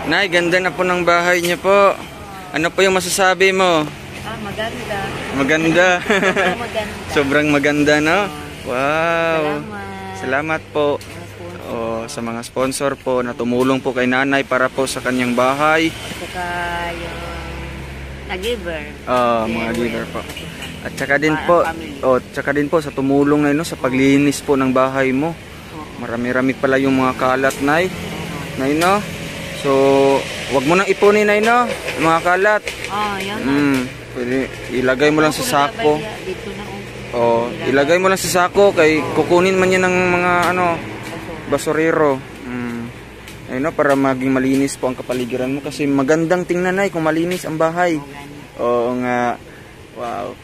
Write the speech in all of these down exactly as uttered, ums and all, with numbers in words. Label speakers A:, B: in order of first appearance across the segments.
A: Nay, ganda na po ng bahay niyo po. Ano po yung masasabi mo?
B: Ah, maganda.
A: Maganda.
B: Sobrang maganda.
A: Sobrang maganda, no? Wow.
B: Salamat.
A: Salamat po. Oh, sa mga sponsor po na tumulong po kay nanay para po sa kanyang bahay.
B: At saka yung nag-giver.
A: Ah, mga giver po. At saka din po, oh, tsaka din po sa tumulong na no, sa paglinis po ng bahay mo. Marami-rami pala yung mga kalat, nay. Nay, no? So, wag mo nang ipunin, nay, no? Yung mga kalat.
B: Oh, yan.
A: Mm, pwede, ilagay mo lang sa sako.
B: Dito na
A: Oh, ilagay mo lang sa sako kay kukunin man yan ng mga ano, basurero. Mm. Ayun, no, para maging malinis po ang kapaligiran mo kasi magandang tingnan, nay, kung malinis ang bahay. Oo nga. Wow.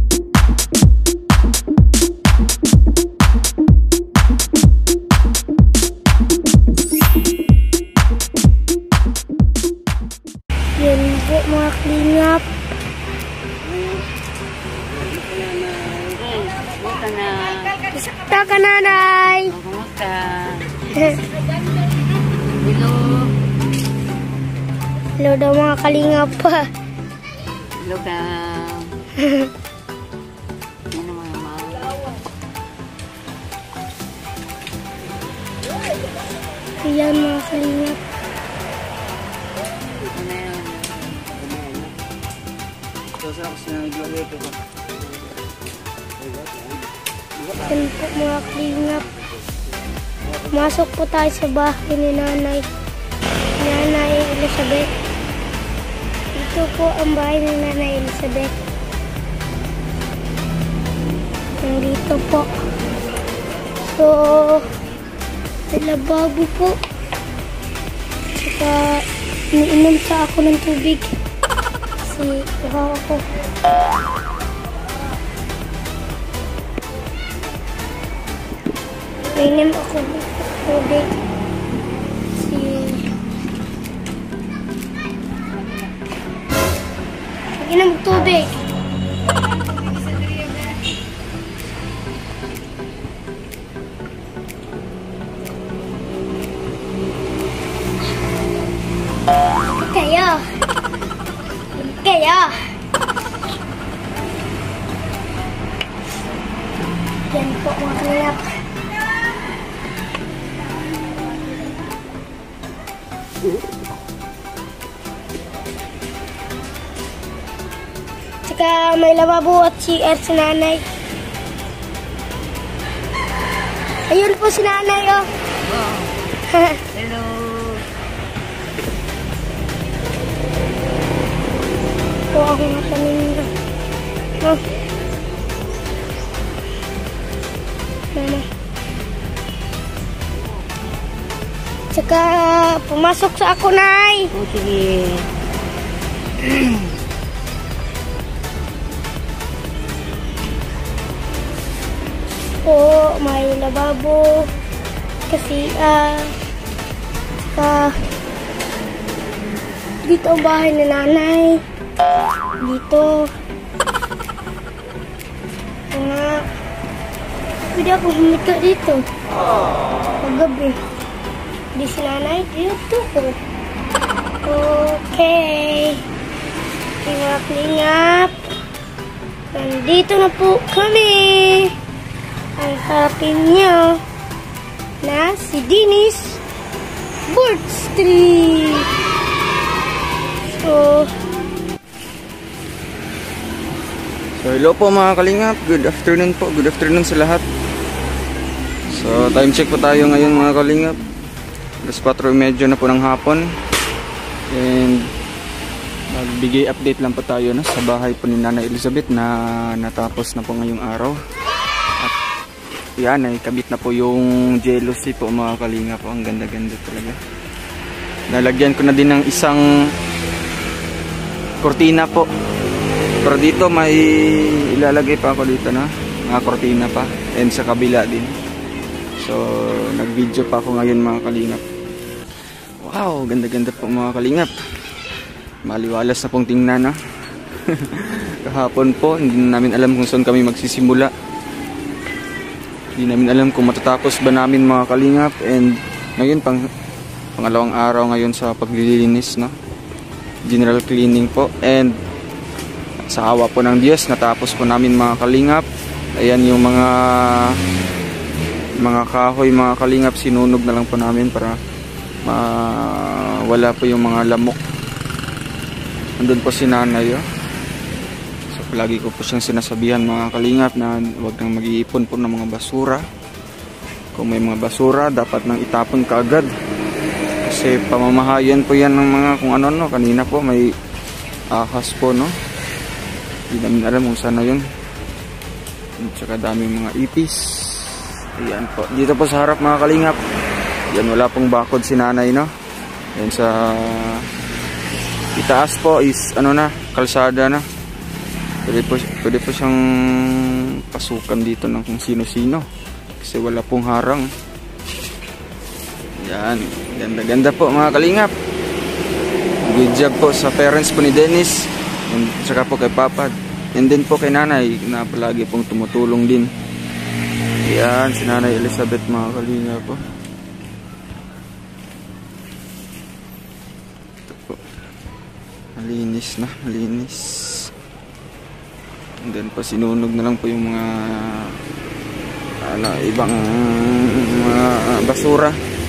C: Yan po mga klingap.
B: Kumusta na?
C: Kumusta ka, nanay?
B: Kumusta? Hello.
C: Hello daw mga kalingap pa.
B: Hello ka. Yan ang mga mga.
C: Ayan mga kalingap. Yan po mga kalingap. Masok po tayo sa bahay ni nanay. Nanay Elizabeth. Ito po ang bahay ni nanay Elizabeth. Nandito po. So, may lababo po. Saka, iniinom sa ako ng tubig. Kasi, kuha ako. Iniinom ako ng tubig. Si... Inom tubig. Kayo. Kayo. Yan po mga kalingap. Tsaka may lababo at C R si nanay. Ayun po si nanay, oh.
B: Oh. Hello.
C: Po ako nga paninda. Oh. Mama. Tsaka pumasok sa ako, nay.
B: Oh, sige.
C: Po, may lababo. Kasi, ah, tsaka dito ang bahay ni nanay. Dito. Nga. Pwede ako humika dito. Paggabi. Di si nanay, dito ko. Okay. Mga klingap. Nandito na po kami. Ang harapin niyo na si Dennis Bird Street. So,
A: So, hello po mga kalingap. Good afternoon po. Good afternoon sa lahat. So, time check po tayo ngayon mga kalingap. alas kwatro medyo na po ng hapon. And magbigay update lang po tayo no, sa bahay po ni Nanay Elizabeth na natapos na po ngayong araw. At yan, ay kabit na po yung jealousy po mga kalingap. Ang ganda-ganda talaga. Nalagyan ko na din ng isang kortina po. Pero dito may ilalagay pa ako dito na mga kortina pa. And sa kabila din. So, nag-video pa ako ngayon mga kalingap. Wow, ganda-ganda po mga kalingap. Maliwalas na pong tingnan na. Kahapon po, hindi namin alam kung saan kami magsisimula. Hindi namin alam kung matatapos ba namin mga kalingap. And ngayon pang pangalawang araw ngayon sa paglilinis, no? General cleaning po. And sa awa po ng Diyos, natapos po namin mga kalingap. Ayan yung mga mga kahoy, mga kalingap, sinunog na lang po namin para wala po yung mga lamok. Andun po si nanay, oh. So palagi ko po siyang sinasabihan mga kalingap na huwag nang mag-iipon po ng mga basura. Kung may mga basura, dapat nang itapon kaagad. Kasi pamamahayan po yan ng mga kung ano, no. Kanina po may ahas po, no. Hindi namin alam kung sana yun. At saka daming mga ipis. Ayan po. Dito po sa harap mga kalingap. Yan, wala pong bakod si nanay, no. Yan sa itaas po is ano na, kalsada na. Pwede po, pwede po siyang pasukan dito ng kung sino-sino. Kasi wala pong harang. Yan. Ganda-ganda po mga kalingap. Good job po sa parents po ni Dennis. And saka po kay Papa. And then po kay nanay na palagi pong tumutulong din. Yan, si Nanay Elizabeth mga kalingap po. Ito po. Malinis na, malinis. And then po sinunog na lang po yung mga ano, ibang mga basura.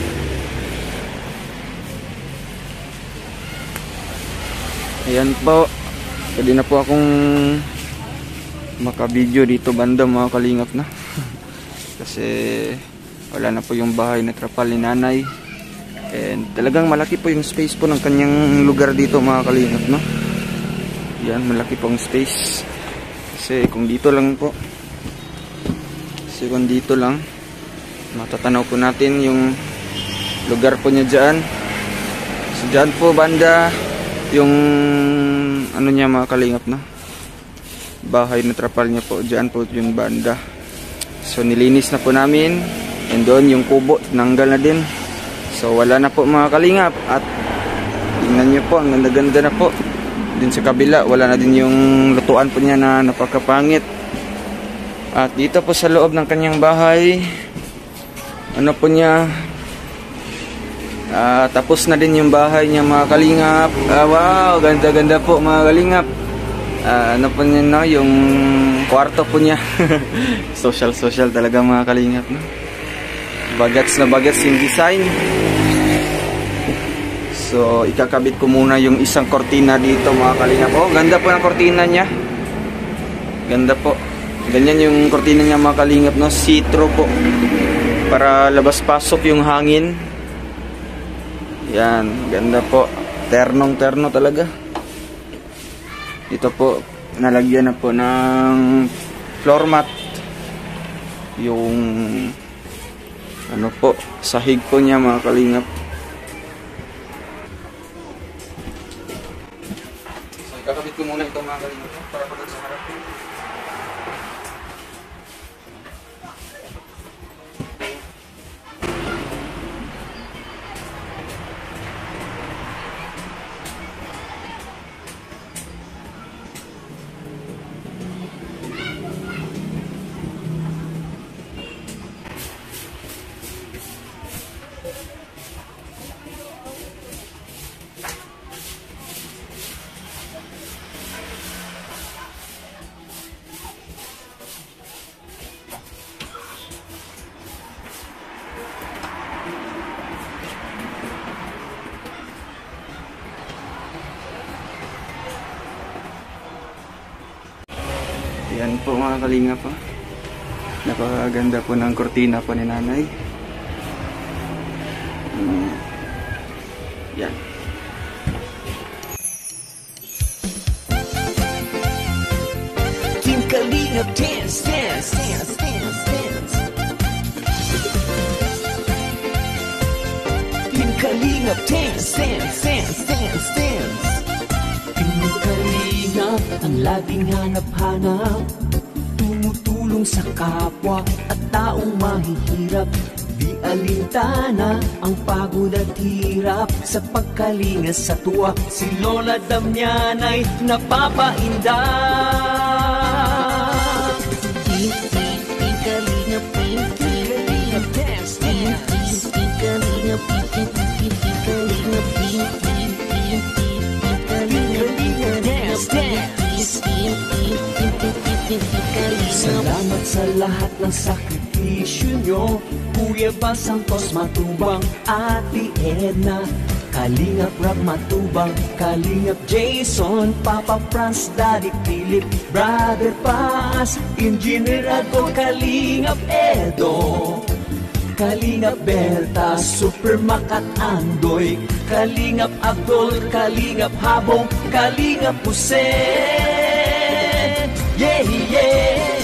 A: Ayan po. Pwede na po akong maka-video dito banda mga kalingap na. Kasi wala na po yung bahay na trapal ni nanay. And talagang malaki po yung space po ng kanyang lugar dito mga kalingap, no? Yan, malaki pong space. Kasi kung dito lang po, kasi kung dito lang, matatanaw po natin yung lugar po niya dyan. So dyan po banda yung ano niya mga kalingap, no? Bahay na trapal niya po, dyan po yung banda. So nilinis na po namin. And doon yung kubo, nanggal na din. So wala na po mga kalingap. At tingnan nyo po, ang ganda-ganda na po. Din sa kabila, wala na din yung lutuan po niya na napakapangit. At dito po sa loob ng kanyang bahay, ano po niya, uh, tapos na din yung bahay niya mga kalingap. uh, Wow, ganda-ganda po mga kalingap. Uh, ano po niya, no? Yung kwarto po niya. Social-social talaga mga kalingap, no? Bagets na bagets yung design. So ikakabit ko muna yung isang kortina dito mga kalingap. Oh, ganda po ng kortina niya. Ganda po. Ganyan yung kortina niya mga kalingap, no? See-through po, para labas-pasok yung hangin. Yan, ganda po. Ternong-terno talaga. Ito po, nalagyan na po ng floor mat. Yung ano po, sahig po niya mga kalingap. So, ikakabit ko muna ito mga kalingap para pagod sa harap. Yan po mga kalingap po. Napakaganda po ng kortina po ni nanay. Hmm. Yan.
D: Team Kalingap dance, dance, dance, dance, dance. Team Kalingap dance, dance, dance, dance, dance. Team Kalingap ang laging hanap-hanap, tumutulong sa kapwa at taong mahihirap. Di alintana ang pagod at hirap, sa pagkalinga sa tuwa si Lola Damianay napapainda. Team Kalingap, Team Kalingap dance, dance. Team Kalingap Salamat sa lahat ng sakripisyo nyo, Kuya Bal Santos Matubang, Ate Edna, Kalingap Rap Matubang, Kalingap Jason, Papa Franz, Daddy Philip, Brother Paz, Engineer Adol, Kalingap Edo, Kalingap Berta, Super Makat Andoy, Kalingap Abdol, Kalingap Habong, Kalingap Jose. Yeah, yeah.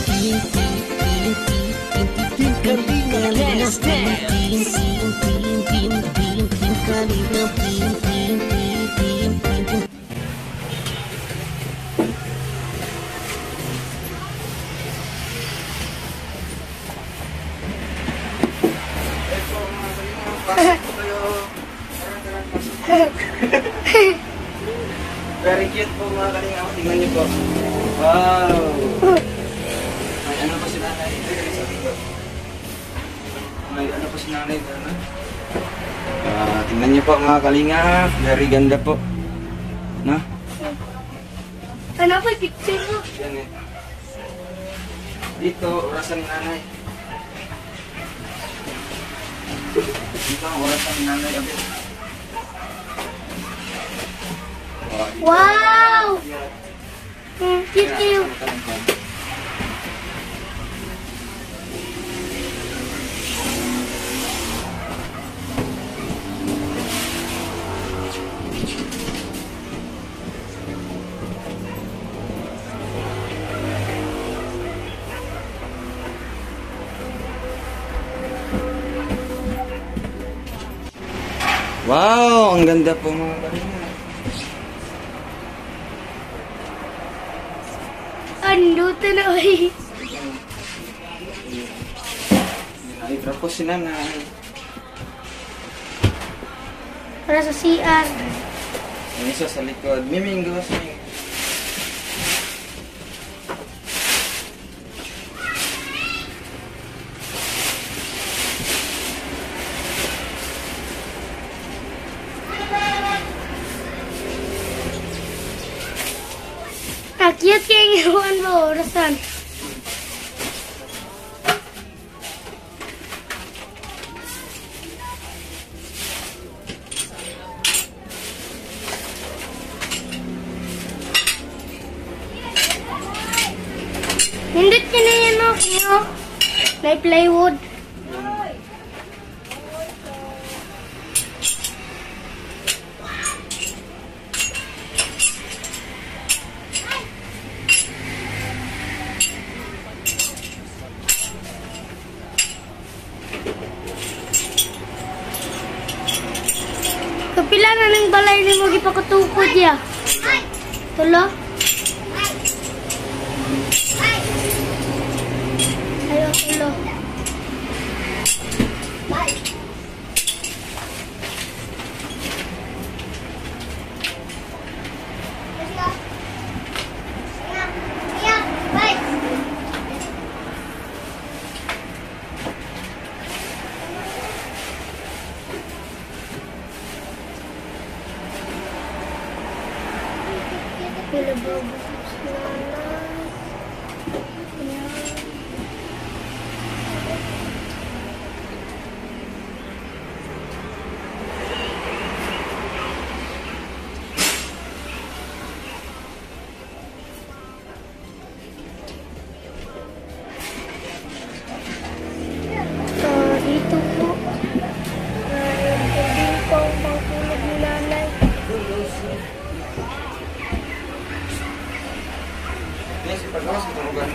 D: Kalingap, let's dance.
A: Very cute po mga kalingap. Tingnan niyo po. Wow! May ano po si nanay? May ano po si nanay? Uh, tingnan niyo po mga kalingap. Very ganda po. No?
C: Ano po, picture mo?
A: Yan eh. Dito, orasan ni nanay. Dito ang orasan ni nanay. Abit.
C: Wow! Hmm, cute cute.
A: Wow! Ang ganda po mga kalingap.
C: Anduto na ay.
A: Ay, po si nanay.
C: Para sa C R.
A: Yung isa sa likod. Mimingos.
C: Ah, cute kayong iwan mo, orasan. Hindot ka na yan, no? No? May plywood. Kapila na ng balay ni mo gipakutukod ya. Tulo? Ayo, tulo. Pila bago sa Ah, dito po. Ah, hindi po ang pangkulog ni nanay.
A: Yes, pagkakas ito lugar.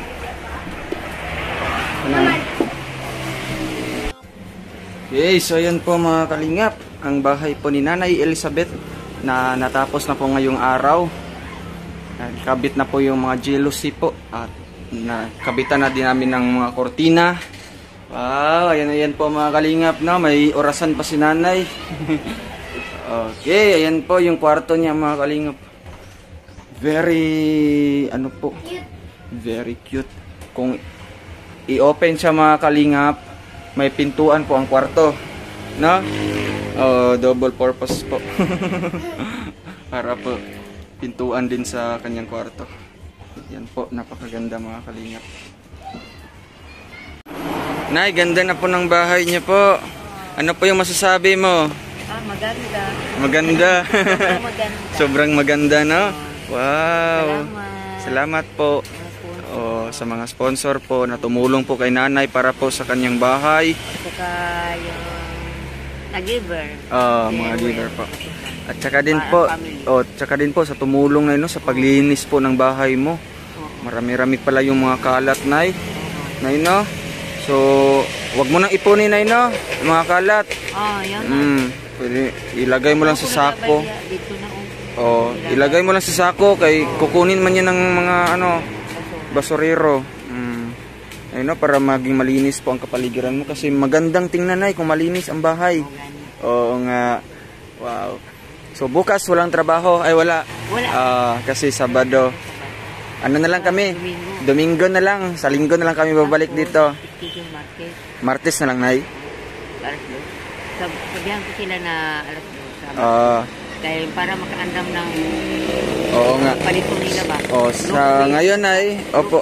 A: Okay, so yan po mga kalingap. Ang bahay po ni Nanay Elizabeth na natapos na po ngayong araw. Kabit na po yung mga jealousy po. At nakabitan na din namin ng mga kortina. Wow, ayan ayan po mga kalingap. No? May orasan pa si Nanay. Okay, ayan po yung kwarto niya mga kalingap. Very, ano po, very cute. Kung i-open siya mga kalingap, may pintuan po ang kwarto. No? Oh, double purpose po. Para po pintuan din sa kanyang kwarto. Yan po, napakaganda mga kalingap. Nay, ganda na po ng bahay niyo po. Ano po yung masasabi mo?
B: Ah, maganda.
A: Maganda.
B: Sobrang maganda.
A: Sobrang maganda, no? Wow.
B: Salamat.
A: Salamat po. Oh, sa mga sponsor po na tumulong po kay nanay para po sa kanyang bahay.
B: Saka yung nag-giver.
A: Ah, mga giver po. At saka din po, oh, tsaka din po sa tumulong na no, sa paglinis po ng bahay mo. Marami-rami pala yung mga kalat, nay. Nay, no? So, wag mo nang ipunin, nay, no? Mga kalat.
B: Ah, yan.
A: Mm, pwede, ilagay mo lang sa sako.
B: Dito na
A: Oh, ilagay mo lang sa sako kay kukunin man yan ng mga ano, basurero. Mm. Ayun, no, para maging malinis po ang kapaligiran mo kasi magandang tingnan, nay, kung malinis ang bahay. Oo nga. Wow. So bukas walang trabaho, ay wala.
B: Wala.
A: Ah, kasi Sabado. Ano na lang kami? Domingo na lang, sa Linggo na lang kami babalik dito.
B: Martes.
A: Martes na lang, nay.
B: Alas dos. Sab- Sabihan ko sila na alas dos.
A: Ah,
B: Dahil para makaandam ng
A: oo nga.
B: palito nila ba?
A: Oh, sa ngayon ay, opo.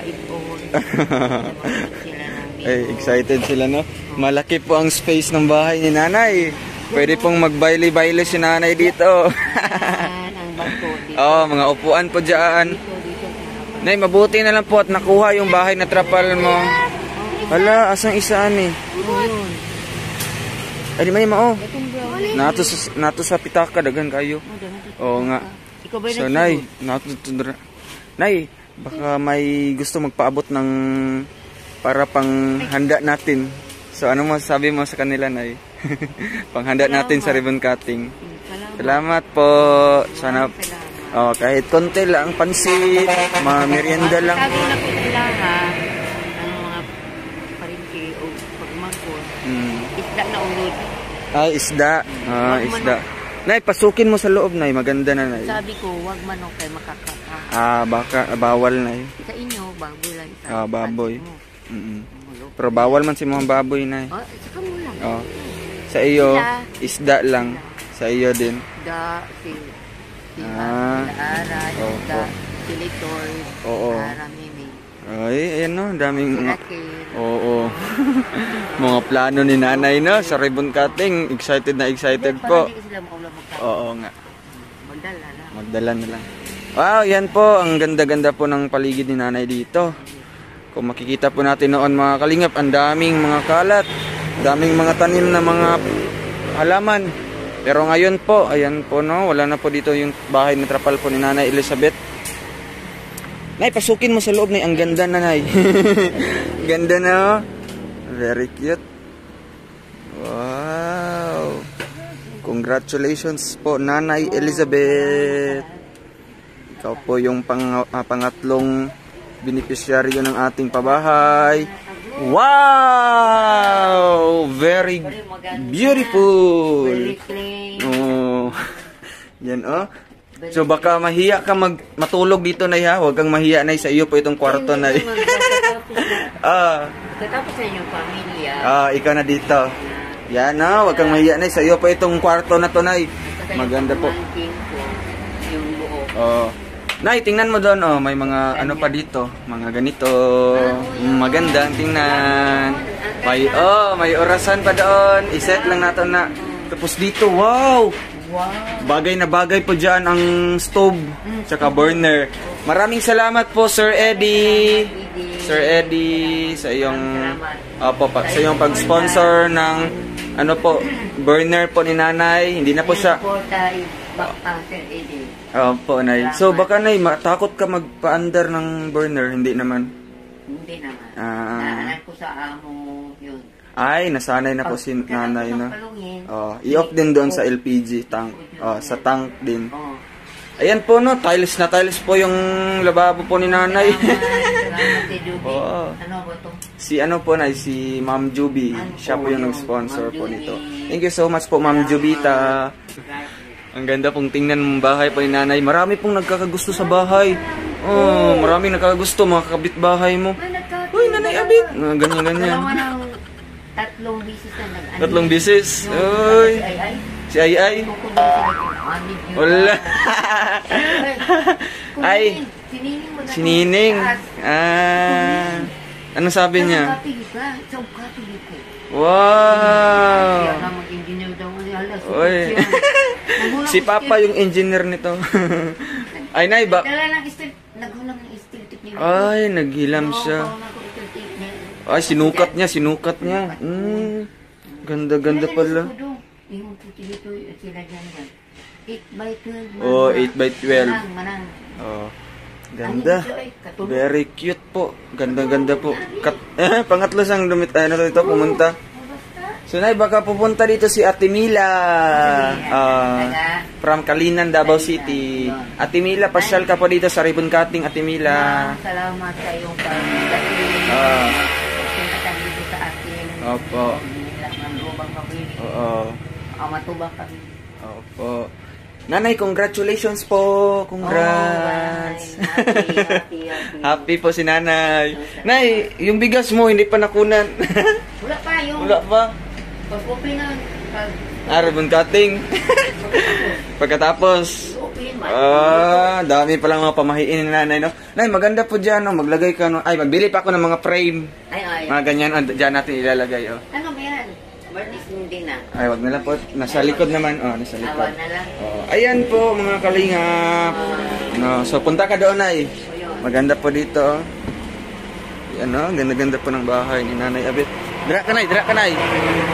A: Ay, excited sila, no? Malaki po ang space ng bahay ni nanay. Pwede pong magbaili-baili si nanay dito.
B: Ang bangko dito.
A: Oh, mga upuan po dyan.
B: Dito, dito.
A: Nay, mabuti na lang po at nakuha yung bahay na trapal mo. Hala, asang isaan eh.
B: Yun.
A: Ay, di man yung mao.
B: Itong brown.
A: Nato sa, nato sa pitaka, dagan kayo. Oo nga.
B: Ikaw ba
A: So, nay, nato, nay, baka may gusto magpaabot ng para pang handa natin. So, ano mo sabi mo sa kanila, nay? Panghanda natin sa ribbon cutting. Salamat po. Sana, oh, kahit konti lang, pansit, mga merienda lang.
B: Sabi na po sila ha, ang mga parinti o pagmangkot,
A: Mm.
B: isda na ulod.
A: Ay, isda. Ah, isda. Nay, pasukin mo sa loob, nay. Maganda na, nay.
B: Sabi ko, wag manok kay makakaka.
A: Ah, baka, bawal, nay.
B: Sa inyo, baboy lang. Sa
A: Ah, baboy.
B: mo.
A: Mm-mm. Pero bawal man si mga baboy, nay.
B: Oh, saka mo lang.
A: Oh. Sa iyo, isda lang. Sa iyo din.
B: Da, si, si
A: Ah.
B: Aray,
A: Oo.
B: da, si Litoy,
A: Oo.
B: Ara, Mimi,
A: Ay, ayan no, daming...
B: si Akin.
A: Oo. Mga plano ni nanay, no? Sa ribbon cutting. Excited na excited po.
B: Para di sila maulam magkakaroon.
A: Oo nga.
B: Magdala lang.
A: Magdala na lang. Wow, yan po. Ang ganda-ganda po ng paligid ni nanay dito. Kung makikita po natin noon mga kalingap, ang daming mga kalat. Daming mga tanim na mga halaman. Pero ngayon po, ayan po no, wala na po dito yung bahay na trapal po ni Nanay Elizabeth. Nay, pasukin mo sa loob, nay. Ang ganda na, nay. Ganda na, oh. Very cute. Wow. Congratulations po, Nanay Elizabeth. Ikaw po yung pang, ah, pangatlong beneficiaryo ng ating pabahay. Wow! Very beautiful.
B: Very clean.
A: Oh. Yan, oh. So baka mahiya ka mag matulog dito, nay, ha. Huwag kang mahiya, nay, sa iyo po itong kwarto, nay. Ah.
B: Katapos sa inyong pamilya.
A: Ah, ikaw na dito. Yan, oh. Huwag kang mahiya, nay, sa iyo po itong kwarto na to, nay. Maganda po.
B: Yung buo.
A: Oh. Nay, tingnan mo doon, oh, may mga ano pa dito, mga ganito. Maganda ang tingnan. May oh, may orasan pa doon. I-set lang natin na. Tapos dito, wow.
B: Wow.
A: Bagay na bagay po diyan ang stove tsaka burner. Maraming salamat po, Sir Eddie. Sir Eddie sa iyong opo pa, sa iyong pag-sponsor ng ano po, burner po ni Nanay. Hindi na po siya.
B: Sir Eddie.
A: Opo, nay. So baka, nay, matakot ka magpa-under ng burner, hindi naman.
B: Hindi naman.
A: Ah.
B: Naanan ko sa amo yun.
A: Ay, nasanay na po si nanay, no.
B: Palungin.
A: Oh, i-off din doon sa L P G tank. Oh, sa tank din.
B: Oh.
A: Ayan po, no, tiles na tiles po yung lababo po ni nanay.
B: Salamat si Juby.
A: Oo.
B: Ano ba to?
A: Si ano po, nay, si Ma'am Juby. Siya po yung nag-sponsor po nito. Thank you so much po, Ma'am Jubita. Ang ganda pong tingnan mong bahay po ni nanay. Marami pong nagkakagusto sa bahay. Oh, maraming nagkakagusto, mga kabit bahay mo. Uy, nanay Abit. Ah, ganyan, ganyan.
B: Dalawa ng tatlong bisis na nag
A: Tatlong bisis.
B: Yung
A: Uy.
B: si Ay Ay.
A: Si Ay Ay.
B: Kung sila kinaanid yun.
A: Wala. Ay.
B: Sinining mo na.
A: Sinining. Ah. Anong sabi niya?
B: Kapili ka. Sa kapili ko.
A: Wow.
B: Kaya nga mag-engineer daw ni Alas.
A: Oy. Si Papa yung engineer nito. Ay, Nay, ba?
B: Dala ng steel. Naghulang ng steel tip niya.
A: Ay, naghilam siya. Ay, sinukat niya, sinukat niya. Mm. Ganda-ganda pala.
B: Yung puti dito, sila dyan dyan. eight by twelve.
A: Oh, eight by twelve.
B: Manang, manang.
A: Oh. Ganda. Very cute po. Ganda-ganda po. Kat eh, pangatlo sang lumit ano to ito pumunta. So Nay, baka pupunta dito si Ate Mila. Uh, from Kalinan, Davao City. Ate Mila, pasyal ka po dito sa ribbon cutting, Ate Mila.
B: Salamat sa iyong pag-dating.
A: Ah.
B: Pinatang dito sa atin.
A: Opo. Oo.
B: Ang matubang kami.
A: Opo. Nanay, congratulations po. Congrats.
B: Oh, happy, happy, happy.
A: Happy po si Nanay. Nay, yung bigas mo hindi pa nakunan.
B: Wala pa yung...
A: Wala pa.
B: Pag-open na. Pag...
A: Ah, ribbon cutting. Pagkatapos.
B: Open,
A: Ah, dami pa lang mga pamahiin ni Nanay, no? Nay, maganda po dyan, no? Maglagay ka, no? Ay, magbili pa ako ng mga frame.
B: Ay, ay.
A: Mga ganyan, oh, dyan natin ilalagay, oh.
B: Ano ba yan? Barniz hindi na.
A: Ay, wag na lang po. Nasa likod naman, oh, nasa likod.
B: Awan na lang.
A: Oh, ayan po, mga kalingap. No, so, punta ka doon, Nay. Maganda po dito, oh. Yan, no? Ganda-ganda po ng bahay ni Nanay Abit. Dira ka, Nay, dira ka, Nay.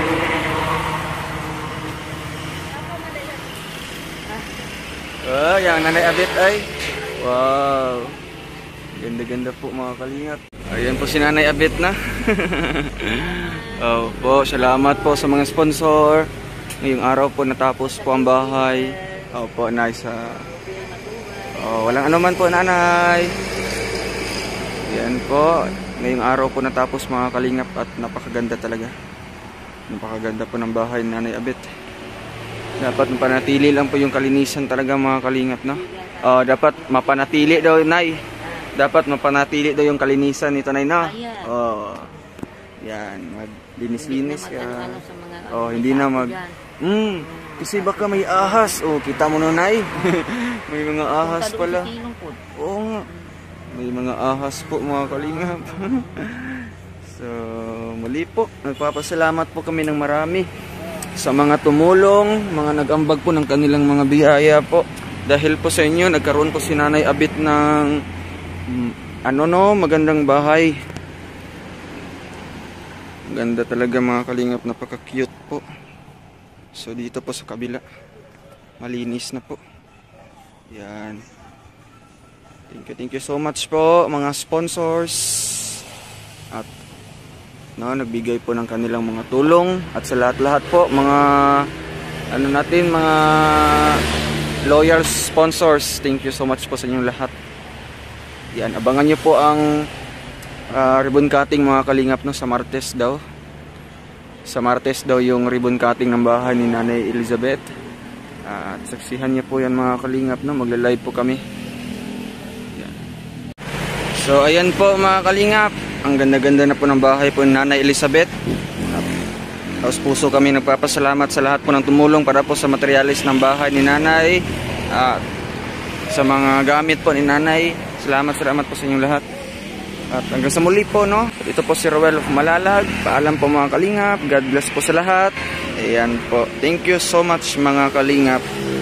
A: Oh, yan, Nanay Abit, ay. Wow. Ganda-ganda po, mga kalingap. Ayan po si Nanay Abit na. Oh, po, salamat po sa mga sponsor. Ngayong araw po natapos po ang bahay. Oh, po, nice. Uh, oh, walang anuman po, Nanay. Yan po. Ngayong araw po natapos, mga kalingap, at napakaganda talaga. Napakaganda po ng bahay ni Nanay Abit. Dapat mapanatili lang po yung kalinisan talaga, mga kalingap, no? Oh, dapat mapanatili daw, Nay. Dapat mapanatili daw yung kalinisan nito, Nay, no? Oh. Yan, maglinis-linis ka. Oh, hindi na mag Hmm, kasi baka may ahas. Oh, kita mo na, Nay. May mga ahas pala. Oo nga. May mga ahas po, mga kalingap. So, muli po, nagpapasalamat po kami ng marami sa mga tumulong, mga nag-ambag po ng kanilang mga biyaya po. Dahil po sa inyo, nagkaroon po si Nanay Abit ng mm, ano no, magandang bahay. Ganda talaga, mga kalingap, napaka-cute po. So dito po sa kabila, malinis na po. Yan. Thank you, thank you so much po, mga sponsors. At no, nagbigay po ng kanilang mga tulong. At sa lahat-lahat po, mga ano natin, mga loyal sponsors, thank you so much po sa inyong lahat. Yan, abangan nyo po ang Uh, ribbon cutting, mga kalingap, no, sa Martes daw. Sa Martes daw yung ribbon cutting ng bahay ni Nanay Elizabeth. Uh, at saksihan niyo po yan, mga kalingap, no. Magla-live po kami. Yan. So ayan po, mga kalingap. Ang ganda-ganda na po ng bahay po ni Nanay Elizabeth. Tapos puso kami nagpapasalamat sa lahat po ng tumulong para po sa materialis ng bahay ni Nanay. At sa mga gamit po ni Nanay. Salamat, salamat po sa inyong lahat. At hanggang sa muli po, no. Ito po si Roel of Malalag. Paalam po, mga kalingap. God bless po sa lahat. Ayan po. Thank you so much, mga kalingap.